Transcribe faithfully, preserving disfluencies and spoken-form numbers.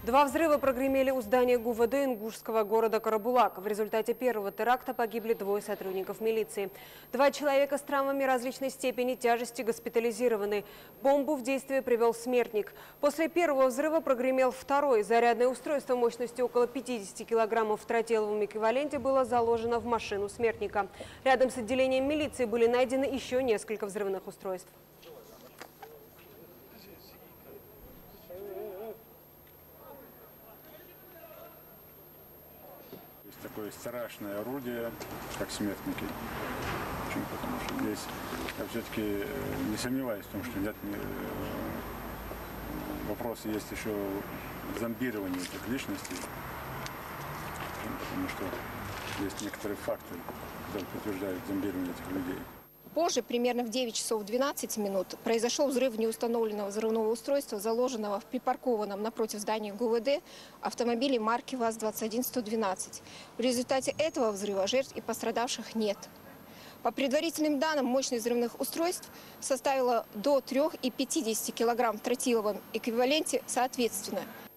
Два взрыва прогремели у здания ГУВД ингушского города Карабулак. В результате первого теракта погибли двое сотрудников милиции. Два человека с травмами различной степени тяжести госпитализированы. Бомбу в действие привел смертник. После первого взрыва прогремел второй. Зарядное устройство мощностью около пятидесяти килограммов в тротиловом эквиваленте было заложено в машину смертника. Рядом с отделением милиции были найдены еще несколько взрывных устройств. Такое страшное орудие, как смертники. Почему? Потому что здесь я все-таки не сомневаюсь в том, что нет, вопросы есть еще зомбирование этих личностей. Потому что есть некоторые факты, которые подтверждают зомбирование этих людей. Позже, примерно в девять часов двенадцать минут, произошел взрыв неустановленного взрывного устройства, заложенного в припаркованном напротив здания ГУВД автомобиле марки ВАЗ двадцать один сто двенадцать. В результате этого взрыва жертв и пострадавших нет. По предварительным данным, мощность взрывных устройств составила до трёх и пятидесяти килограмм в тротиловом эквиваленте соответственно.